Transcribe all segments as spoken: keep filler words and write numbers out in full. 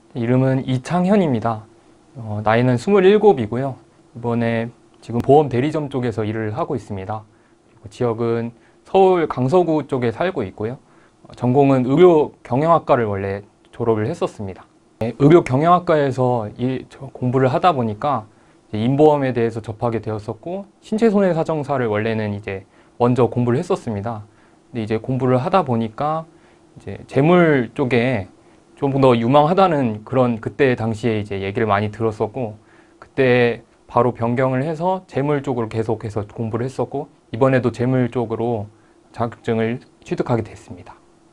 이름은 이창현입니다. 어, 나이는 스물일곱이고요. 이번에 지금 보험 대리점 쪽에서 일을 하고 있습니다. 그리고 지역은 서울 강서구 쪽에 살고 있고요. 어, 전공은 의료 경영학과를 원래 졸업을 했었습니다. 네, 의료 경영학과에서 일, 공부를 하다 보니까 인보험에 대해서 접하게 되었었고, 신체손해사정사를 원래는 이제 먼저 공부를 했었습니다. 근데 이제 공부를 하다 보니까 이제 재물 쪽에 좀 더 유망하다는 그런 그때 당시에 이제 얘기를 많이 들었었고, 그때 바로 변경을 해서 재물 쪽으로 계속해서 공부를 했었고, 이번에도 재물 쪽으로 자격증을 취득하게 됐습니다.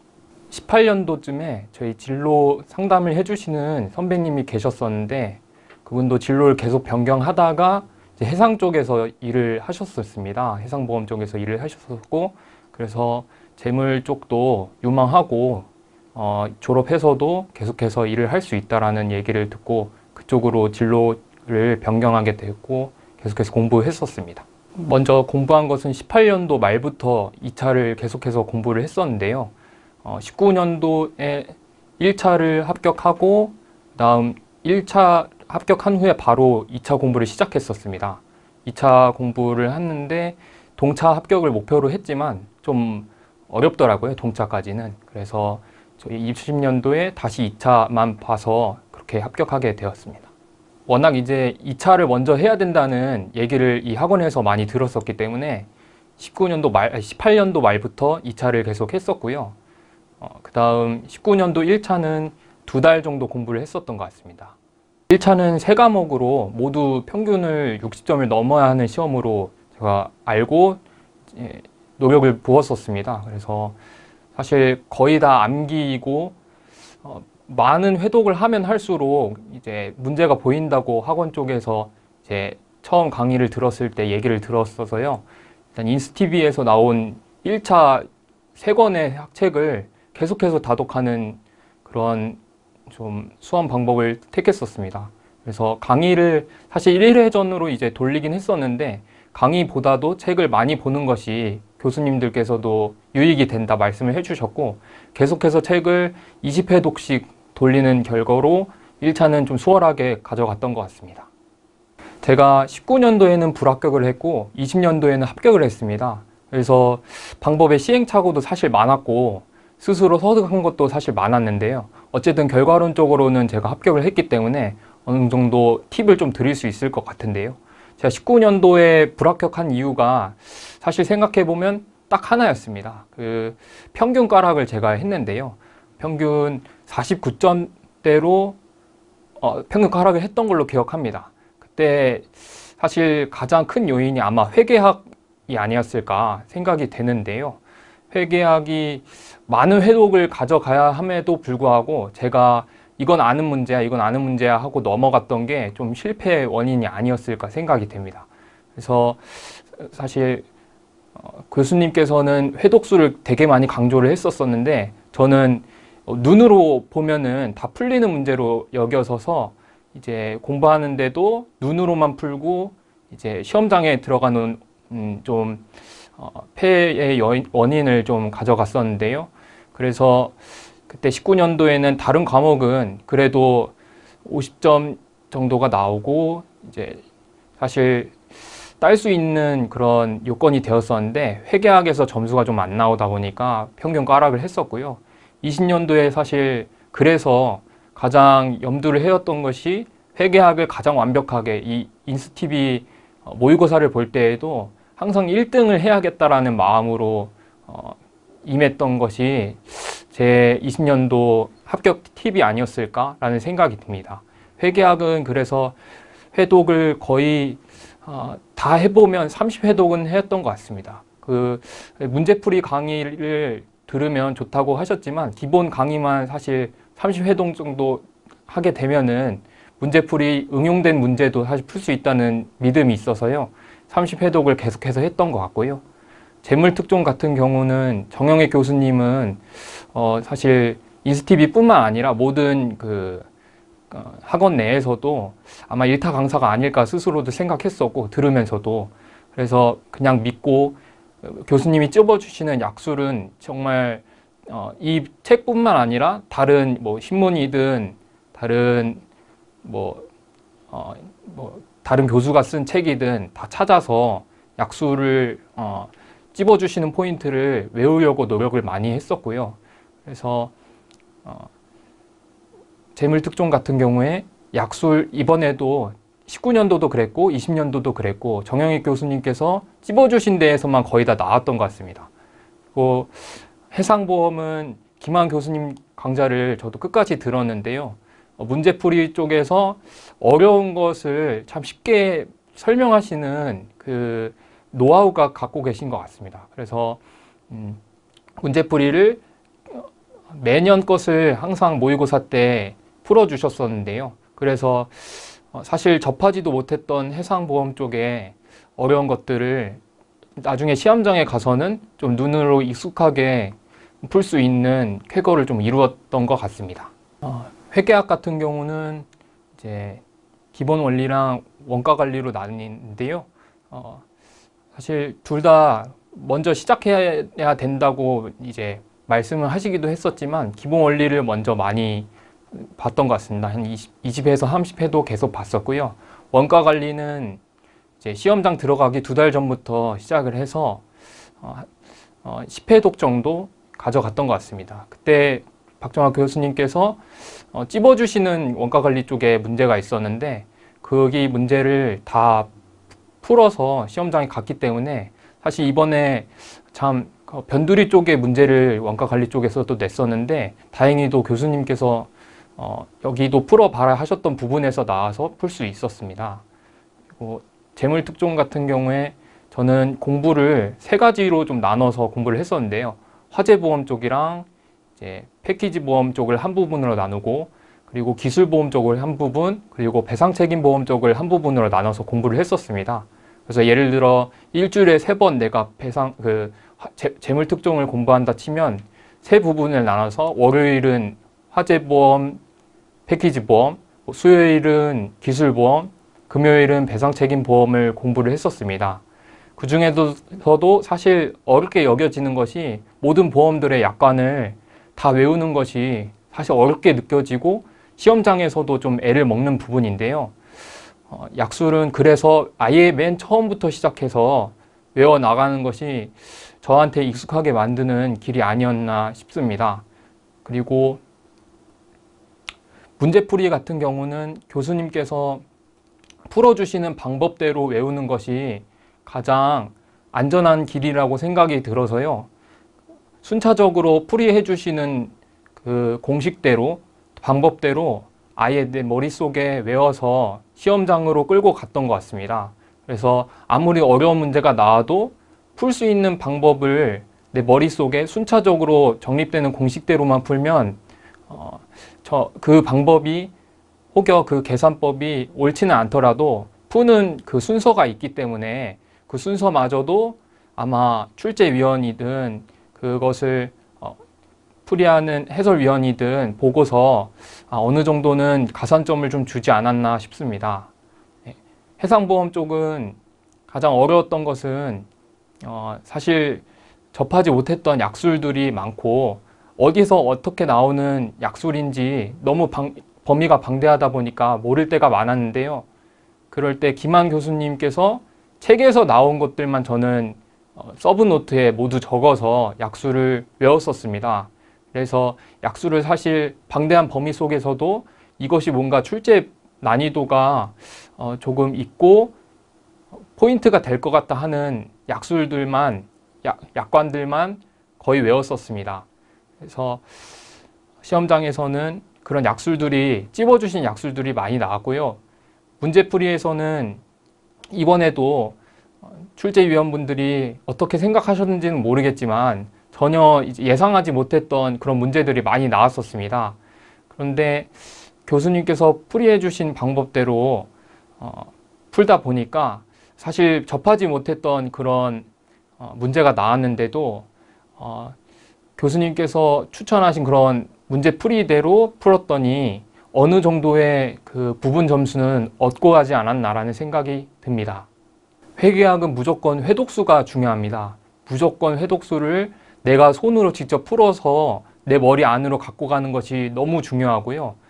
십팔 년도쯤에 저희 진로 상담을 해주시는 선배님이 계셨었는데, 그분도 진로를 계속 변경하다가 이제 해상 쪽에서 일을 하셨었습니다. 해상보험 쪽에서 일을 하셨었고, 그래서 재물 쪽도 유망하고 어, 졸업해서도 계속해서 일을 할 수 있다라는 얘기를 듣고 그쪽으로 진로를 변경하게 됐고 계속해서 공부했었습니다. 먼저 공부한 것은 십팔 년도 말부터 이 차를 계속해서 공부를 했었는데요. 어, 십구 년도에 일 차를 합격하고 다음 일 차 합격한 후에 바로 이 차 공부를 시작했었습니다. 이 차 공부를 했는데 동차 합격을 목표로 했지만 좀 어렵더라고요, 동차까지는. 그래서 저희 이십 년도에 다시 이 차만 봐서 그렇게 합격하게 되었습니다. 워낙 이제 이 차를 먼저 해야 된다는 얘기를 이 학원에서 많이 들었었기 때문에 십구 년도 말, 십팔 년도 말부터 이 차를 계속 했었고요. 어, 그 다음 십구 년도 일 차는 두 달 정도 공부를 했었던 것 같습니다. 일 차는 세 과목으로 모두 평균을 육십 점을 넘어야 하는 시험으로 제가 알고 예, 노력을 부었었습니다. 그래서 사실 거의 다 암기이고 어, 많은 회독을 하면 할수록 이제 문제가 보인다고 학원 쪽에서 이제 처음 강의를 들었을 때 얘기를 들었어서요. 일단 인스티비에서 나온 일 차 세 권의 학책을 계속해서 다독하는 그런 좀 수험 방법을 택했었습니다. 그래서 강의를 사실 일 회전으로 이제 돌리긴 했었는데 강의보다도 책을 많이 보는 것이 교수님들께서도 유익이 된다 말씀을 해주셨고, 계속해서 책을 이십 회독씩 돌리는 결과로 일 차는 좀 수월하게 가져갔던 것 같습니다. 제가 십구 년도에는 불합격을 했고 이십 년도에는 합격을 했습니다. 그래서 방법의 시행착오도 사실 많았고 스스로 터득한 것도 사실 많았는데요. 어쨌든 결과론적으로는 제가 합격을 했기 때문에 어느 정도 팁을 좀 드릴 수 있을 것 같은데요. 제가 십구 년도에 불합격한 이유가 사실 생각해보면 딱 하나였습니다. 그 평균 가락을 제가 했는데요. 평균 사십구 점대로 어, 평균 가락을 했던 걸로 기억합니다. 그때 사실 가장 큰 요인이 아마 회계학이 아니었을까 생각이 되는데요. 회계학이 많은 회독을 가져가야 함에도 불구하고 제가 이건 아는 문제야, 이건 아는 문제야 하고 넘어갔던 게 좀 실패의 원인이 아니었을까 생각이 됩니다. 그래서 사실 어, 교수님께서는 회독수를 되게 많이 강조를 했었었는데 저는 눈으로 보면은 다 풀리는 문제로 여겨서서 이제 공부하는데도 눈으로만 풀고 이제 시험장에 들어가는 음, 좀 어, 폐의 원인을 좀 가져갔었는데요. 그래서 그때 십구 년도에는 다른 과목은 그래도 오십 점 정도가 나오고 이제 사실 딸 수 있는 그런 요건이 되었었는데 회계학에서 점수가 좀 안 나오다 보니까 평균 가락을 했었고요. 이십 년도에 사실 그래서 가장 염두를 해왔던 것이 회계학을 가장 완벽하게 이 인스티비 모의고사를 볼 때에도 항상 일 등을 해야겠다라는 마음으로 어, 임했던 것이 제 이십 년도 합격 팁이 아니었을까라는 생각이 듭니다. 회계학은 그래서 회독을 거의 어, 다 해보면 삼십 회독은 했던 것 같습니다. 그 문제풀이 강의를 들으면 좋다고 하셨지만 기본 강의만 사실 삼십 회독 정도 하게 되면은 문제풀이 응용된 문제도 사실 풀 수 있다는 믿음이 있어서요. 삼십 회독을 계속해서 했던 것 같고요. 재물특종 같은 경우는 정영애 교수님은 어 사실 인스티비뿐만 아니라 모든 그 어 학원 내에서도 아마 일타 강사가 아닐까 스스로도 생각했었고 들으면서도 그래서 그냥 믿고 교수님이 찝어주시는 약술은 정말 어 이 책뿐만 아니라 다른 뭐 신문이든 다른 뭐, 어, 뭐 다른 교수가 쓴 책이든 다 찾아서 약수를 어, 찝어주시는 포인트를 외우려고 노력을 많이 했었고요. 그래서 어, 재물특종 같은 경우에 약술 이번에도 십구 년도도 그랬고 이십 년도도 그랬고 정영익 교수님께서 찝어주신 데에서만 거의 다 나왔던 것 같습니다. 그리고 해상보험은 김한 교수님 강좌를 저도 끝까지 들었는데요. 어, 문제풀이 쪽에서 어려운 것을 참 쉽게 설명하시는 그 노하우가 갖고 계신 것 같습니다. 그래서 음, 문제풀이를 매년 것을 항상 모의고사 때 풀어주셨었는데요. 그래서 사실 접하지도 못했던 해상보험 쪽에 어려운 것들을 나중에 시험장에 가서는 좀 눈으로 익숙하게 풀 수 있는 쾌거를 좀 이루었던 것 같습니다. 어, 회계학 같은 경우는 이제 기본 원리랑 원가 관리로 나뉘는데요. 어, 사실 둘 다 먼저 시작해야 된다고 이제 말씀을 하시기도 했었지만 기본 원리를 먼저 많이 봤던 것 같습니다. 한 이십 회에서 삼십 회도 계속 봤었고요. 원가 관리는 이제 시험장 들어가기 두 달 전부터 시작을 해서 어, 어, 십 회독 정도 가져갔던 것 같습니다. 그때 박정학 교수님께서 어, 찝어주시는 원가 관리 쪽에 문제가 있었는데 거기 문제를 다 풀어서 시험장에 갔기 때문에 사실 이번에 참 변두리 쪽의 문제를 원가 관리 쪽에서도 냈었는데 다행히도 교수님께서 어, 여기도 풀어봐라 하셨던 부분에서 나와서 풀 수 있었습니다. 그리고 재물특종 같은 경우에 저는 공부를 세 가지로 좀 나눠서 공부를 했었는데요. 화재보험 쪽이랑 이제 패키지 보험 쪽을 한 부분으로 나누고 그리고 기술보험 쪽을 한 부분 그리고 배상책임보험 쪽을 한 부분으로 나눠서 공부를 했었습니다. 그래서 예를 들어 일주일에 세 번 내가 배상 그 재, 재물특종을 공부한다 치면 세 부분을 나눠서 월요일은 화재보험, 패키지보험, 수요일은 기술보험, 금요일은 배상책임보험을 공부를 했었습니다. 그 중에서도 사실 어렵게 여겨지는 것이 모든 보험들의 약관을 다 외우는 것이 사실 어렵게 느껴지고 시험장에서도 좀 애를 먹는 부분인데요. 어, 약술은 그래서 아예 맨 처음부터 시작해서 외워나가는 것이 저한테 익숙하게 만드는 길이 아니었나 싶습니다. 그리고 문제풀이 같은 경우는 교수님께서 풀어주시는 방법대로 외우는 것이 가장 안전한 길이라고 생각이 들어서요. 순차적으로 풀이해 주시는 그 공식대로 방법대로 아예 내 머릿속에 외워서 시험장으로 끌고 갔던 것 같습니다. 그래서 아무리 어려운 문제가 나와도 풀 수 있는 방법을 내 머릿속에 순차적으로 정립되는 공식대로만 풀면 어, 저 그 방법이 혹여 그 계산법이 옳지는 않더라도 푸는 그 순서가 있기 때문에 그 순서마저도 아마 출제위원이든 그것을 어, 풀이하는 해설위원이든 보고서 아, 어느 정도는 가산점을 좀 주지 않았나 싶습니다. 네. 해상보험 쪽은 가장 어려웠던 것은 어, 사실 접하지 못했던 약술들이 많고 어디서 어떻게 나오는 약술인지 너무 방, 범위가 방대하다 보니까 모를 때가 많았는데요. 그럴 때 김한 교수님께서 책에서 나온 것들만 저는 어, 서브노트에 모두 적어서 약술을 외웠었습니다. 그래서 약술을 사실 방대한 범위 속에서도 이것이 뭔가 출제 난이도가 어, 조금 있고 포인트가 될 것 같다 하는 약술들만, 약, 약관들만 거의 외웠었습니다. 그래서 시험장에서는 그런 약술들이, 찝어주신 약술들이 많이 나왔고요. 문제풀이에서는 이번에도 출제위원분들이 어떻게 생각하셨는지는 모르겠지만 전혀 예상하지 못했던 그런 문제들이 많이 나왔었습니다. 그런데 교수님께서 풀이해 주신 방법대로 어, 풀다 보니까 사실 접하지 못했던 그런 어, 문제가 나왔는데도 어, 교수님께서 추천하신 그런 문제 풀이대로 풀었더니 어느 정도의 그 부분 점수는 얻고 가지 않았나라는 생각이 듭니다. 회계학은 무조건 회독수가 중요합니다. 무조건 회독수를 내가 손으로 직접 풀어서 내 머리 안으로 갖고 가는 것이 너무 중요하고요.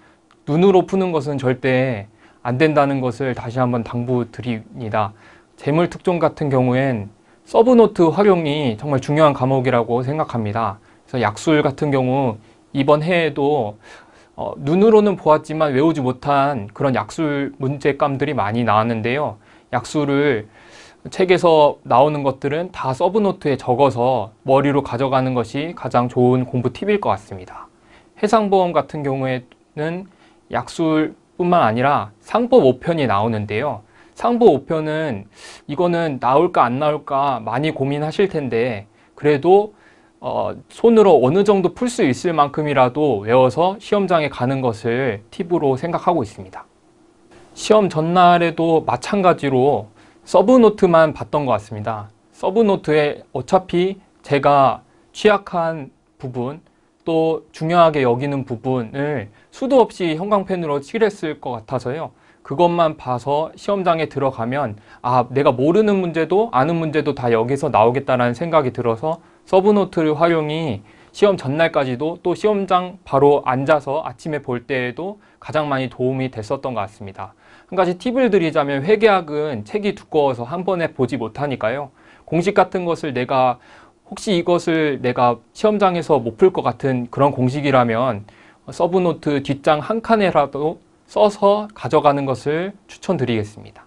눈으로 푸는 것은 절대 안 된다는 것을 다시 한번 당부드립니다. 재물 특종 같은 경우엔 서브노트 활용이 정말 중요한 과목이라고 생각합니다. 그래서 약술 같은 경우 이번 해에도 어, 눈으로는 보았지만 외우지 못한 그런 약술 문제감들이 많이 나왔는데요. 약술을 책에서 나오는 것들은 다 서브노트에 적어서 머리로 가져가는 것이 가장 좋은 공부 팁일 것 같습니다. 해상보험 같은 경우에는 약술뿐만 아니라 상법 오 편이 나오는데요. 상법 오 편은 이거는 나올까 안 나올까 많이 고민하실 텐데 그래도 어, 손으로 어느 정도 풀 수 있을 만큼이라도 외워서 시험장에 가는 것을 팁으로 생각하고 있습니다. 시험 전날에도 마찬가지로 서브노트만 봤던 것 같습니다. 서브노트에 어차피 제가 취약한 부분 또 중요하게 여기는 부분을 수도 없이 형광펜으로 칠했을 것 같아서요. 그것만 봐서 시험장에 들어가면 아, 내가 모르는 문제도 아는 문제도 다 여기서 나오겠다라는 생각이 들어서 서브노트 활용이 시험 전날까지도 또 시험장 바로 앉아서 아침에 볼 때에도 가장 많이 도움이 됐었던 것 같습니다. 한 가지 팁을 드리자면 회계학은 책이 두꺼워서 한 번에 보지 못하니까요. 공식 같은 것을 내가 혹시 이것을 내가 시험장에서 못 풀 것 같은 그런 공식이라면 서브노트 뒷장 한 칸에라도 써서 가져가는 것을 추천드리겠습니다.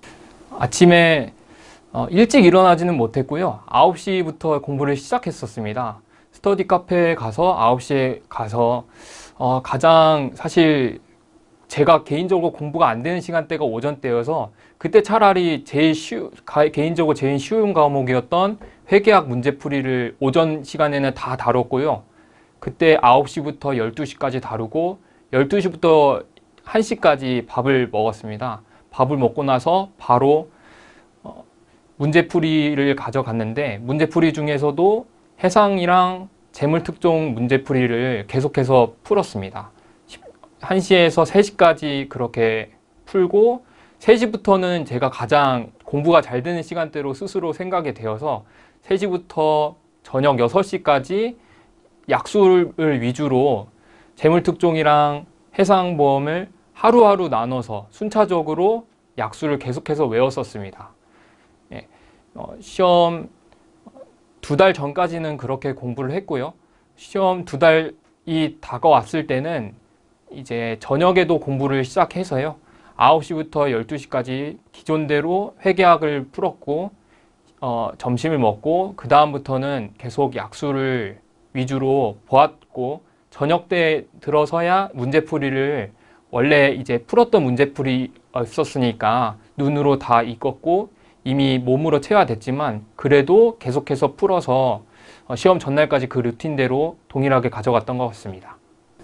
아침에 어, 일찍 일어나지는 못했고요. 아홉 시부터 공부를 시작했었습니다. 스터디 카페에 가서 아홉 시에 가서 어, 가장 사실 제가 개인적으로 공부가 안 되는 시간대가 오전대여서 그때 차라리 제일 쉬우, 가, 개인적으로 제일 쉬운 과목이었던 회계학 문제풀이를 오전 시간에는 다 다뤘고요. 그때 아홉 시부터 열두 시까지 다루고 열두 시부터 한 시까지 밥을 먹었습니다. 밥을 먹고 나서 바로 어, 문제풀이를 가져갔는데 문제풀이 중에서도 해상이랑 재물특종 문제풀이를 계속해서 풀었습니다. 한 시에서 세 시까지 그렇게 풀고 세 시부터는 제가 가장 공부가 잘 되는 시간대로 스스로 생각이 되어서 세 시부터 저녁 여섯 시까지 약술을 위주로 재물특종이랑 해상보험을 하루하루 나눠서 순차적으로 약술을 계속해서 외웠었습니다. 예, 어, 시험 두 달 전까지는 그렇게 공부를 했고요. 시험 두 달이 다가왔을 때는 이제 저녁에도 공부를 시작해서요. 아홉 시부터 열두 시까지 기존대로 회계학을 풀었고 어, 점심을 먹고 그 다음부터는 계속 약술을 위주로 보았고 저녁 때 들어서야 문제풀이를 원래 이제 풀었던 문제풀이였었으니까 눈으로 다 읽었고 이미 몸으로 체화됐지만 그래도 계속해서 풀어서 시험 전날까지 그 루틴대로 동일하게 가져갔던 것 같습니다.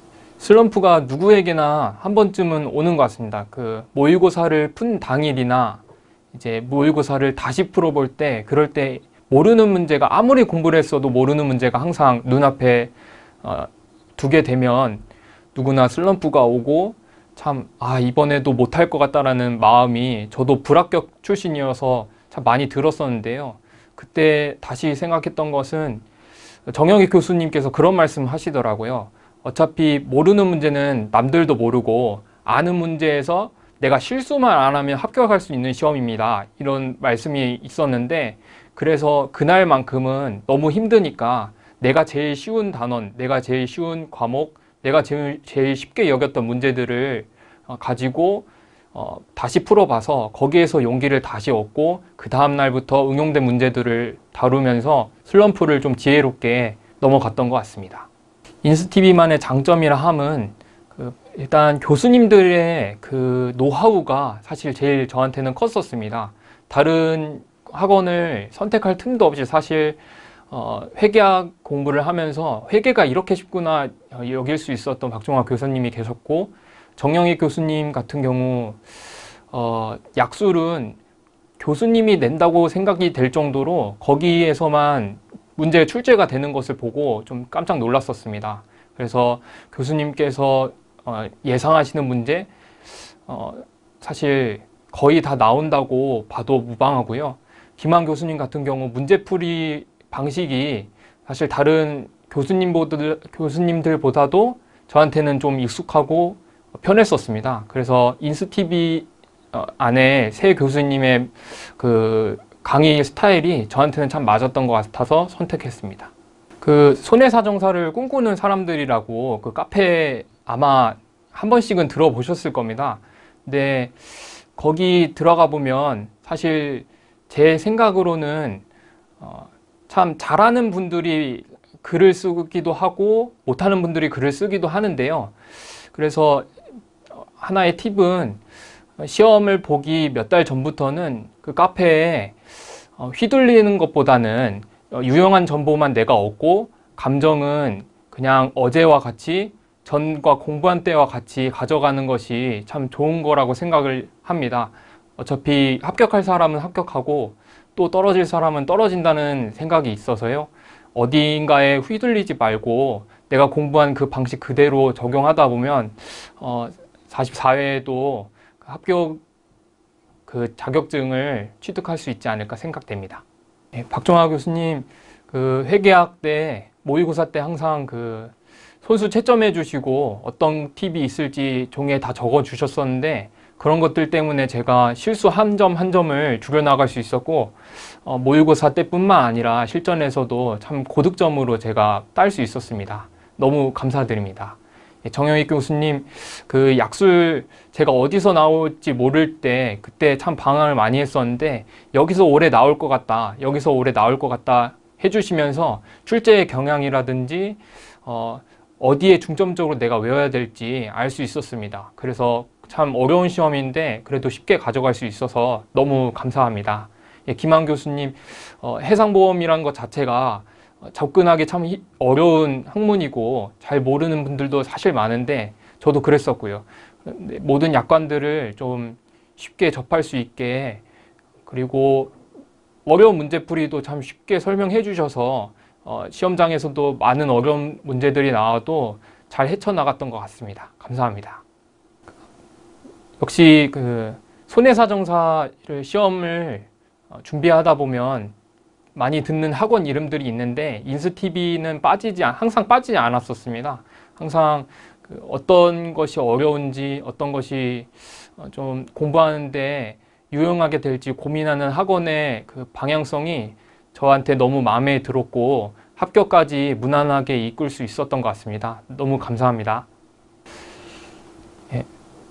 슬럼프가 누구에게나 한 번쯤은 오는 것 같습니다. 그 모의고사를 푼 당일이나 이제 모의고사를 다시 풀어볼 때 그럴 때 모르는 문제가 아무리 공부를 했어도 모르는 문제가 항상 눈앞에 어, 두게 되면 누구나 슬럼프가 오고 참 아 이번에도 못할 것 같다라는 마음이 저도 불합격 출신이어서 참 많이 들었었는데요. 그때 다시 생각했던 것은 정영희 교수님께서 그런 말씀 하시더라고요. 어차피 모르는 문제는 남들도 모르고 아는 문제에서 내가 실수만 안 하면 합격할 수 있는 시험입니다. 이런 말씀이 있었는데 그래서 그날만큼은 너무 힘드니까 내가 제일 쉬운 단원, 내가 제일 쉬운 과목, 내가 제일, 제일 쉽게 여겼던 문제들을 가지고 어, 다시 풀어봐서 거기에서 용기를 다시 얻고 그 다음 날부터 응용된 문제들을 다루면서 슬럼프를 좀 지혜롭게 넘어갔던 것 같습니다. 인스티비만의 장점이라 함은 그 일단 교수님들의 그 노하우가 사실 제일 저한테는 컸었습니다. 다른 학원을 선택할 틈도 없이 사실 어, 회계학 공부를 하면서 회계가 이렇게 쉽구나 여길 수 있었던 박종학 교수님이 계셨고 정영희 교수님 같은 경우 어, 약술은 교수님이 낸다고 생각이 될 정도로 거기에서만 문제 출제가 되는 것을 보고 좀 깜짝 놀랐었습니다. 그래서 교수님께서 어, 예상하시는 문제 어, 사실 거의 다 나온다고 봐도 무방하고요. 김한 교수님 같은 경우 문제풀이 방식이 사실 다른 교수님보다, 교수님들보다도 저한테는 좀 익숙하고 편했었습니다. 그래서 인스티비 안에 새 교수님의 그 강의 스타일이 저한테는 참 맞았던 것 같아서 선택했습니다. 그 손해사정사를 꿈꾸는 사람들이라고 그 카페 아마 한 번씩은 들어보셨을 겁니다. 근데 거기 들어가 보면 사실 제 생각으로는 어 참 잘하는 분들이 글을 쓰기도 하고 못하는 분들이 글을 쓰기도 하는데요. 그래서 하나의 팁은 시험을 보기 몇 달 전부터는 그 카페에 휘둘리는 것보다는 유용한 정보만 내가 얻고 감정은 그냥 어제와 같이 전과 공부한 때와 같이 가져가는 것이 참 좋은 거라고 생각을 합니다. 어차피 합격할 사람은 합격하고 또 떨어질 사람은 떨어진다는 생각이 있어서요. 어딘가에 휘둘리지 말고 내가 공부한 그 방식 그대로 적용하다 보면 어, 사십사 회에도 합격 그 자격증을 취득할 수 있지 않을까 생각됩니다. 네, 박종하 교수님 그 회계학 때 모의고사 때 항상 그 손수 채점해 주시고 어떤 팁이 있을지 종이에 다 적어 주셨었는데 그런 것들 때문에 제가 실수 한 점 한 점을 줄여나갈 수 있었고 어, 모의고사 때뿐만 아니라 실전에서도 참 고득점으로 제가 딸 수 있었습니다. 너무 감사드립니다. 정영익 교수님 그 약술 제가 어디서 나올지 모를 때 그때 참 방황을 많이 했었는데 여기서 올해 나올 것 같다 여기서 올해 나올 것 같다 해주시면서 출제 경향이라든지 어, 어디에 중점적으로 내가 외워야 될지 알 수 있었습니다. 그래서 참 어려운 시험인데 그래도 쉽게 가져갈 수 있어서 너무 감사합니다. 예, 김한 교수님 어, 해상보험이란 것 자체가 접근하기 참 어려운 학문이고 잘 모르는 분들도 사실 많은데 저도 그랬었고요. 모든 약관들을 좀 쉽게 접할 수 있게 그리고 어려운 문제풀이도 참 쉽게 설명해 주셔서 어, 시험장에서도 많은 어려운 문제들이 나와도 잘 헤쳐나갔던 것 같습니다. 감사합니다. 역시 그 손해사정사를 시험을 준비하다 보면 많이 듣는 학원 이름들이 있는데 인스티비는 빠지지 항상 빠지지 않았었습니다. 항상 그 어떤 것이 어려운지 어떤 것이 좀 공부하는데 유용하게 될지 고민하는 학원의 그 방향성이 저한테 너무 마음에 들었고 합격까지 무난하게 이끌 수 있었던 것 같습니다. 너무 감사합니다. 예.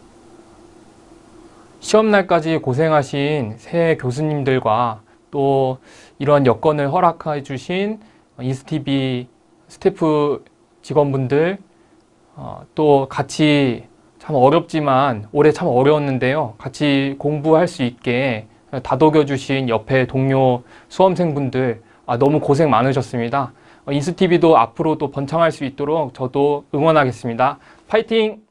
시험날까지 고생하신 새 교수님들과 또 이런 여건을 허락해 주신 인스티비 스태프 직원분들 어, 또 같이 참 어렵지만 올해 참 어려웠는데요. 같이 공부할 수 있게 다독여 주신 옆에 동료 수험생분들 아, 너무 고생 많으셨습니다. 어, 인스티비도 앞으로 또 번창할 수 있도록 저도 응원하겠습니다. 파이팅!